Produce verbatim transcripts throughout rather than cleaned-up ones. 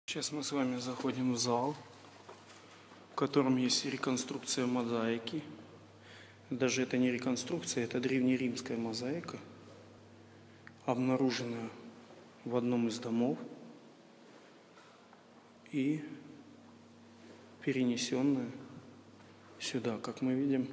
Сейчас мы с вами заходим в зал, в котором есть реконструкция мозаики. Даже это не реконструкция, это древнеримская мозаика, обнаруженная в одном из домов и перенесенная сюда. Как мы видим,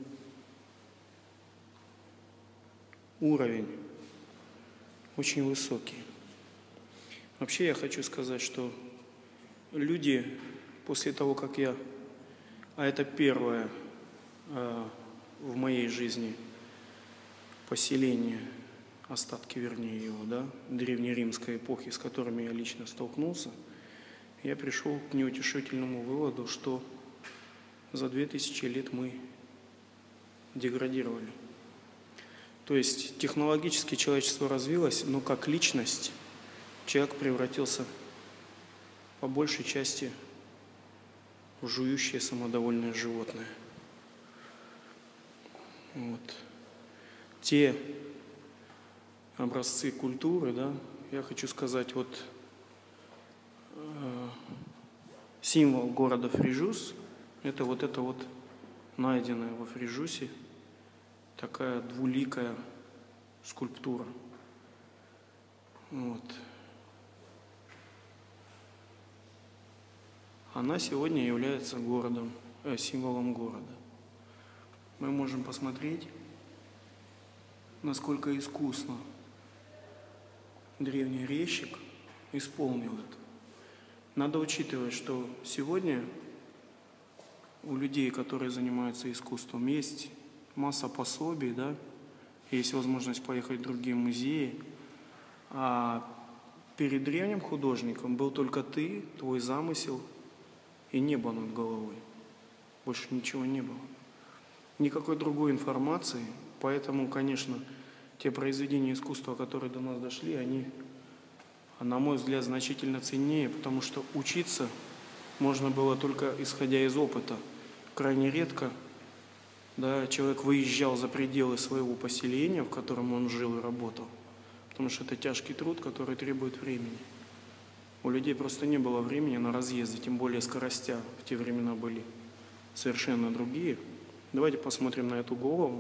уровень очень высокий. Вообще я хочу сказать, что люди после того, как я, а это первое э, в моей жизни поселение, остатки, вернее, его, да, древнеримской эпохи, с которыми я лично столкнулся, я пришел к неутешительному выводу, что за две тысячи лет мы деградировали. То есть технологически человечество развилось, но как личность человек превратился по большей части в жующее самодовольное животное. Вот. Те образцы культуры, да, я хочу сказать, вот э, символ города Фрежус, это вот это вот найденная во Фрежусе такая двуликая скульптура. Вот. Она сегодня является городом, э, символом города. Мы можем посмотреть, насколько искусно древний резчик исполнил это. Надо учитывать, что сегодня у людей, которые занимаются искусством, есть масса пособий, да, есть возможность поехать в другие музеи, а перед древним художником был только ты, твой замысел и небо над головой. Больше ничего не было. Никакой другой информации. Поэтому, конечно, те произведения искусства, которые до нас дошли, они, на мой взгляд, значительно ценнее, потому что учиться можно было только исходя из опыта. Крайне редко, да, человек выезжал за пределы своего поселения, в котором он жил и работал, потому что это тяжкий труд, который требует времени. У людей просто не было времени на разъезды, тем более скоростя в те времена были совершенно другие. Давайте посмотрим на эту голову.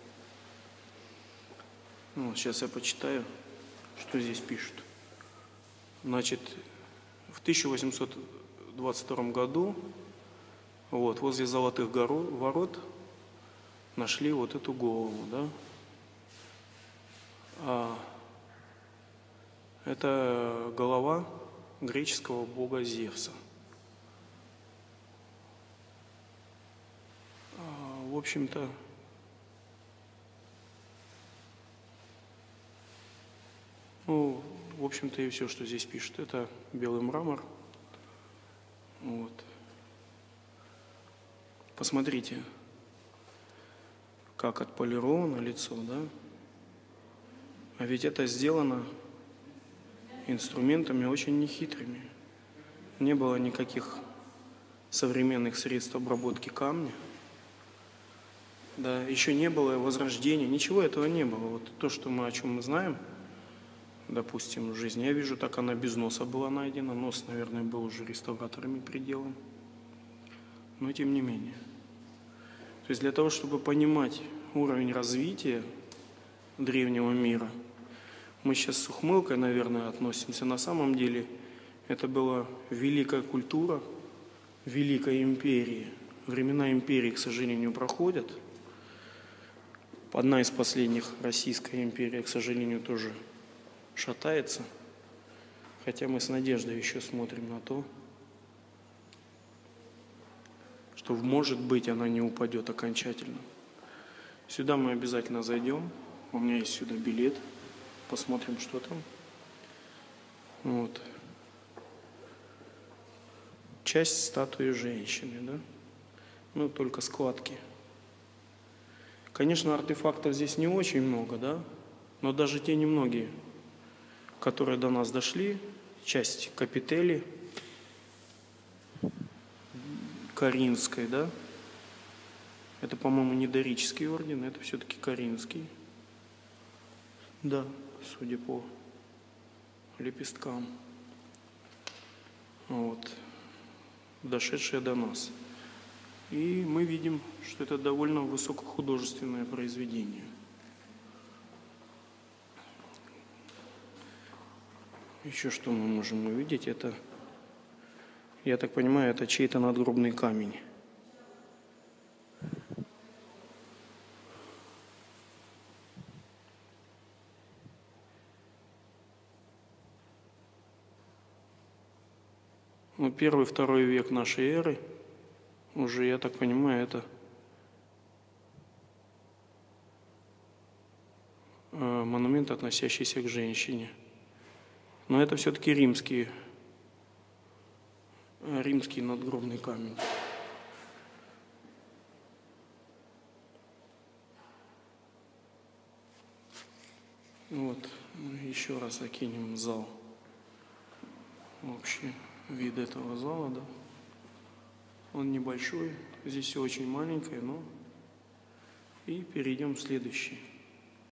Вот, сейчас я почитаю, что здесь пишут. Значит, в тысяча восемьсот двадцать втором году вот, возле Золотых ворот нашли вот эту голову, да. А, это голова греческого бога Зевса. А, в общем-то, ну, в общем-то и все, что здесь пишут. Это белый мрамор. Вот. Посмотрите, как отполировано лицо, да? А ведь это сделано инструментами очень нехитрыми. Не было никаких современных средств обработки камня. Да, еще не было возрождения, ничего этого не было. Вот то, что мы, о чем мы знаем, допустим, в жизни. Я вижу, так она без носа была найдена. Нос, наверное, был уже реставраторами приделан. Но тем не менее. То есть для того, чтобы понимать уровень развития древнего мира, мы сейчас с ухмылкой, наверное, относимся. На самом деле это была великая культура, великая империя. Времена империи, к сожалению, проходят. Одна из последних, Российская империя, к сожалению, тоже шатается. Хотя мы с надеждой еще смотрим на то, что, может быть, она не упадет окончательно. Сюда мы обязательно зайдем. У меня есть сюда билет. Посмотрим, что там. Вот. Часть статуи женщины, да? Ну, только складки. Конечно, артефактов здесь не очень много, да? Но даже те немногие, которые до нас дошли, часть капители Каринской, да? Это, по-моему, не дорический орден, это все-таки Каринский. Да, судя по лепесткам. вот, дошедшее до нас. И мы видим, что это довольно высокохудожественное произведение. Еще что мы можем увидеть, это, я так понимаю, это чей-то надгробный камень. Ну, первый, второй век нашей эры, уже, я так понимаю, это монумент, относящийся к женщине. Но это все-таки римский, римский надгробный камень. Вот, еще раз окинем зал. Общий вид этого зала, да. Он небольшой, здесь все очень маленькое, но... И перейдем в следующий.